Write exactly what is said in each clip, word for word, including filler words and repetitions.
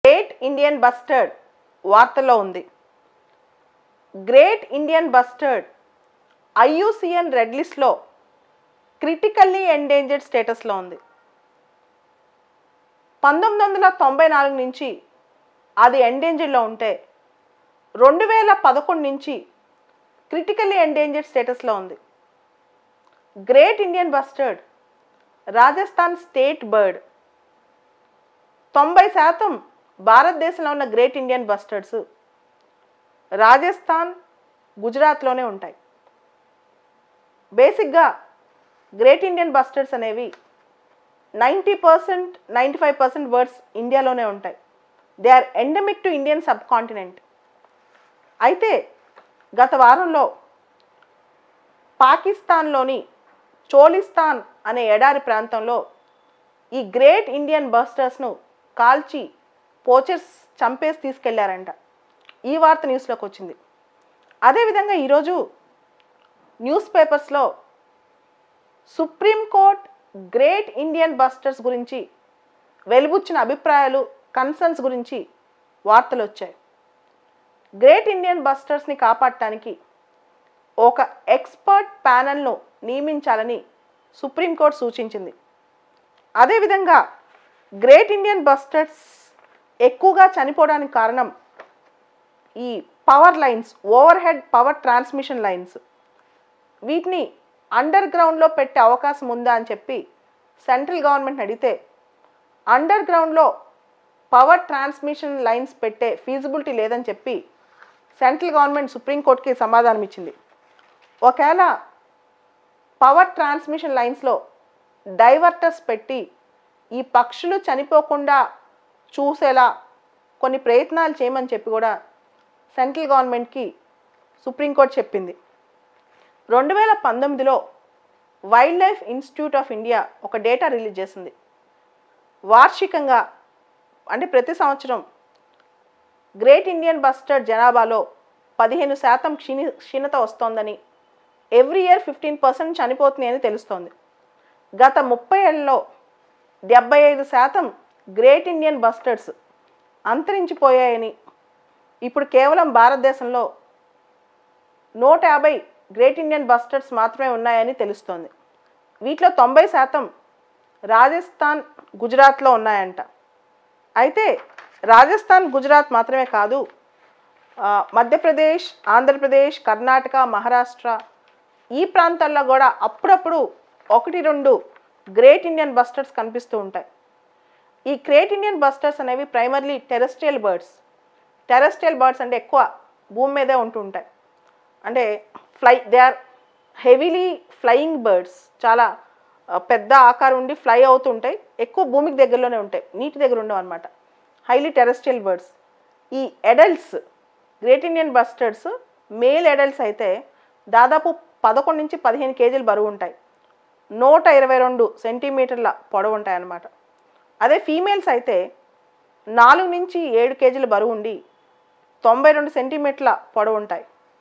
Great Indian bustard వార్తల్లో ఉంది. Great Indian bustard IUCN red లిస్ట్లో క్రిటికల్లీ ఎండేంజర్డ్ స్టేటస్లో ఉంది. పంతొమ్మిది వందల తొంభై నాలుగు నుంచి అది ఎండేంజర్లో ఉంటే రెండు వేల పదకొండు నుంచి క్రిటికల్లీ ఎండేంజర్డ్ స్టేటస్లో ఉంది. Great Indian bustard Rajasthan state bird. తొంభై శాతం భారతదేశంలో ఉన్న గ్రేట్ ఇండియన్ బస్టర్డ్స్ రాజస్థాన్, గుజరాత్లోనే ఉంటాయి. బేసిక్గా గ్రేట్ ఇండియన్ బస్టర్డ్స్ అనేవి ninety percent ninety five percent birds ఇండియాలోనే ఉంటాయి. They are endemic to Indian subcontinent. అయితే గత వారంలో పాకిస్తాన్లోని చోలిస్తాన్ అనే ఎడారి ప్రాంతంలో ఈ గ్రేట్ ఇండియన్ బస్టర్స్ను కాల్చి పోచర్స్ చంపేసి తీసుకెళ్లారంట. ఈ వార్త న్యూస్లోకి వచ్చింది. అదేవిధంగా ఈరోజు న్యూస్ పేపర్స్లో సుప్రీంకోర్ట్ గ్రేట్ ఇండియన్ బస్టర్స్ గురించి వెలుబుచ్చిన అభిప్రాయాలు, కన్సర్న్స్ గురించి వార్తలు వచ్చాయి. గ్రేట్ ఇండియన్ బస్టర్స్ని కాపాడటానికి ఒక ఎక్స్పర్ట్ ప్యానెల్ను నియమించాలని సుప్రీంకోర్టు సూచించింది. అదేవిధంగా గ్రేట్ ఇండియన్ బస్టర్స్ ఎక్కువగా చనిపోవడానికి కారణం ఈ power lines, overhead power transmission lines. వీటిని అండర్ గ్రౌండ్లో పెట్టే అవకాశం ఉందా అని చెప్పి సెంట్రల్ గవర్నమెంట్ అడిగితే అండర్ గ్రౌండ్లో పవర్ ట్రాన్స్మిషన్ లైన్స్ పెట్టే ఫీజిబిలిటీ లేదని చెప్పి సెంట్రల్ గవర్నమెంట్ సుప్రీంకోర్టుకి సమాధానం ఇచ్చింది. ఒకవేళ పవర్ ట్రాన్స్మిషన్ లైన్స్లో డైవర్టర్స్ పెట్టి ఈ పక్షులు చనిపోకుండా చూసేలా కొన్ని ప్రయత్నాలు చేయమని చెప్పి కూడా సెంట్రల్ గవర్నమెంట్కి సుప్రీంకోర్టు చెప్పింది. రెండు వేల పంతొమ్మిదిలో wildlife institute of India ఒక డేటా రిలీజ్ చేసింది. వార్షికంగా అంటే ప్రతి సంవత్సరం గ్రేట్ ఇండియన్ బస్టర్డ్ జనాభాలో పదిహేను శాతం క్షీణ క్షీణత వస్తోందని, ఎవ్రీ ఇయర్ ఫిఫ్టీన్ పర్సెంట్ చనిపోతుంది అని తెలుస్తోంది. గత ముప్పై ఏళ్ళలో డెబ్బై ఐదు శాతం గ్రేట్ ఇండియన్ బస్టర్డ్స్ అంతరించిపోయాయని, ఇప్పుడు కేవలం భారతదేశంలో నూట యాభై గ్రేట్ ఇండియన్ బస్టర్డ్స్ మాత్రమే ఉన్నాయని తెలుస్తోంది. వీటిలో తొంభై శాతం రాజస్థాన్, గుజరాత్లో ఉన్నాయంట. అయితే రాజస్థాన్, గుజరాత్ మాత్రమే కాదు, మధ్యప్రదేశ్, ఆంధ్రప్రదేశ్, కర్ణాటక, మహారాష్ట్ర ఈ ప్రాంతాల్లో కూడా అప్పుడప్పుడు ఒకటి రెండు గ్రేట్ ఇండియన్ బస్టర్స్ కనిపిస్తూ ఉంటాయి. ఈ గ్రేట్ ఇండియన్ బస్టర్స్ అనేవి primarily terrestrial birds. Terrestrial birds అంటే ఎక్కువ భూమి మీదే ఉంటూ ఉంటాయి. అంటే fly they are heavily flying birds. చాలా పెద్ద ఆకారం ఉండి ఫ్లై అవుతూ ఉంటాయి. ఎక్కువ భూమికి దగ్గరలోనే ఉంటాయి, నీటి దగ్గర ఉండవు అనమాట. Highly terrestrial birds. ఈ adults great Indian bustards male adults అయితే దాదాపు పదకొండు నుంచి పదిహేను కేజీలు బరువు ఉంటాయి. నూట ఇరవై రెండు సెంటీమీటర్ల పొడవు ఉంటాయి అన్నమాట. అదే ఫీమేల్స్ అయితే నాలుగు నుంచి ఏడు కేజీల బరువు ఉండి తొంభై రెండు సెంటీమీటర్ల పొడవు ఉంటాయి.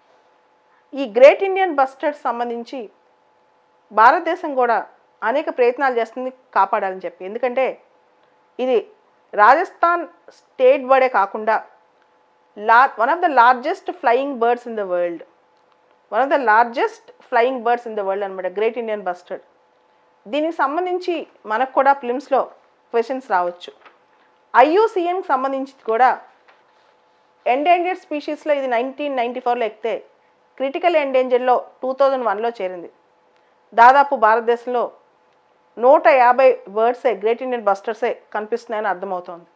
ఈ గ్రేట్ ఇండియన్ బస్టర్డ్స్ సంబంధించి భారతదేశం కూడా అనేక ప్రయత్నాలు చేస్తుంది కాపాడాలని చెప్పి. ఎందుకంటే ఇది రాజస్థాన్ స్టేట్ బర్డే కాకుండా లా one of the largest flying birds in the world one of the largest flying birds in the world అనమాట గ్రేట్ ఇండియన్ బస్టర్డ్. దీనికి సంబంధించి మనకు కూడా ఫిలిమ్స్లో క్వశ్చన్స్ రావచ్చు. ఐయుసిఎన్కి సంబంధించి కూడా ఎండేంజర్డ్ స్పీషీస్లో ఇది నైన్టీన్ నైంటీ ఫోర్లో ఎక్కితే క్రిటికల్ ఎండేంజర్డ్లో టూ థౌజండ్ వన్లో చేరింది. దాదాపు భారతదేశంలో నూట యాభై బర్డ్సే గ్రేట్ ఇండియన్ బస్టర్సే కనిపిస్తున్నాయని అర్థమవుతోంది.